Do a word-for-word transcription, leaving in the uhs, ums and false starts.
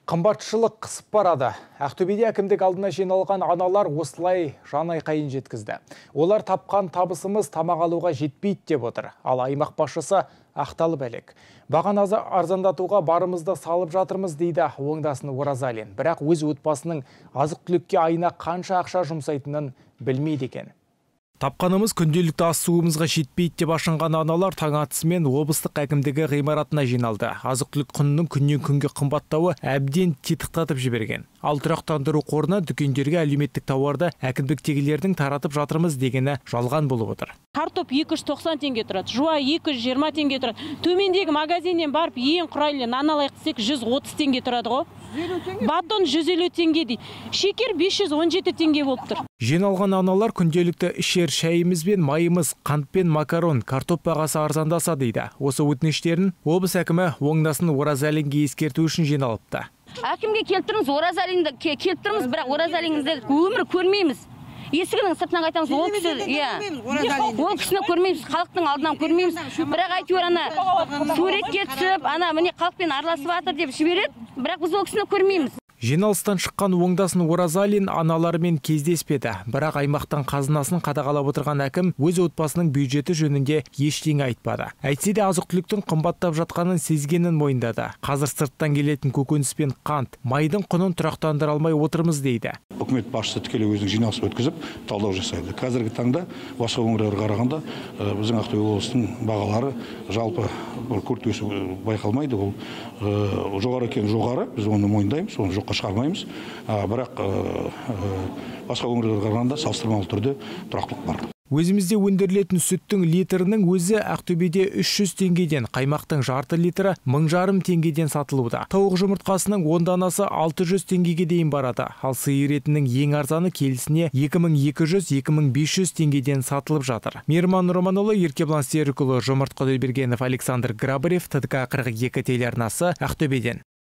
Қымбатшылық қысып барады. Ақтөбеде әкімдік алдына жиналған аналар осылай жан айқайын жеткізді. Олар тапқан табысымыз тамақ алуға жетпейді деп отыр. Ал аймақ басшысы ақталып әлек. Бағаны арзандатуға барымызды салып жатырмыз дейді Оңдасын Оразалин. Бірақ өз отбасының азық-түлікке айына қанша ақша жұмсайтынын білмейді екен. Тапқанымыз күнделікті ас суымызға жетпейді деп ашынған аналар таң атысымен облыстық әкімдігі ғимаратына жиналды. Азық-түлік құнының күннен күнге қымбаттауы әбден титықтатып жіберген. Ал тұрақтандыру қорына дүкендерге әлеуметтік тауарды әкімдіктегілердің таратып жатырмыз дегені жалған болып отыр. Картоп екі жүз тоқсан теңге тұрады, жуа екі жүз жиырма теңге тұрады. Төмендегі магазиннен барып ең құрайлы нан алайық десек жүз отыз теңге тұрады ғой. Батон жүз елу теңге дейді. Шекер бес жүз он жеті теңге болып тұр. Жиналған аналар күнделікті ішер шайымыз бен майымыз, қант пен макарон, картоп бағасы арзандаса дейді. Осы өтініштерін облыс әкімі Оңдасын Оразалинге ескерту үшін жиналыпты. Әкімге келтіріңіз, Оразалинді келтіріңіз, бірақ Оразалинді өмір көрмейміз. Есігінің сыртынан қайтамыз, ол кісі, иә, ол кісіні көрмейміз, халықтың алдынан көрмейміз. Бірақ әйтеуір ана суретке түсіп, ана міне халықпен араласып жатыр деп жібереді, бірақ біз ол кісіні көрмейміз. Жиналыстан шыққан Оңдасын Оразалин аналарымен кездеспеді. Бірақ аймақтан қазынасын қадағалап отырған әкім өз отбасының бюджеті жөнінде ештеңе айтпады. Әйтсе де азық-түліктің қымбаттап жатқанын сезгенін мойындады. Қазір сырттан келетін көкөніс пен қант, майдың құнын тұрақтандыра алмай отырмыз дейді. Үкімет басшысы тікелей өзінің жиналысын өткізіп, талдау жасайды. Қазіргі таңда басқа өңірлерге қарағанда біздің Ақтөбе облысының бағалары жалпы күрт өсу байқалмайды. Ол жоғары екен жоғары, біз оны мойындаймыз, оны жоққа шығармаймыз. Бірақ басқа өңірлерге қарағанда салыстырмалы түрде тұрақтылық бар. Өзімізде өндірілетін сүттің литрінің өзі Ақтөбеде үш жүз теңгеден, қаймақтың жарты литрі мың жарым теңгеден сатылуда. Тауық жұмыртқасының он данасы алты жүз теңгеге дейін барады. Ал сиыр етінің ең арзаны келісіне екі мың екі жүз - екі мың бес жүз теңгеден сатылып жатыр. Мейірман Романұлы, Еркебұлан Серікұлы, Жомарт Құдайбергенов, Александр Грабарев, Т Д К қырық екі телеарнасы, Ақтөбеден.